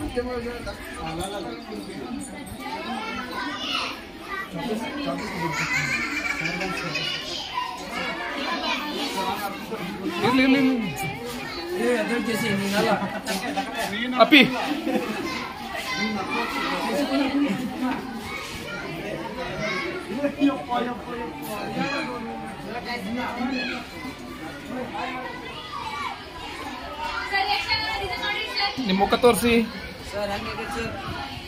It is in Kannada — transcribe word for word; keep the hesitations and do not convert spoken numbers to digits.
Ini ini. Api. Ini mau ketor sih. Sir, hanggang sir.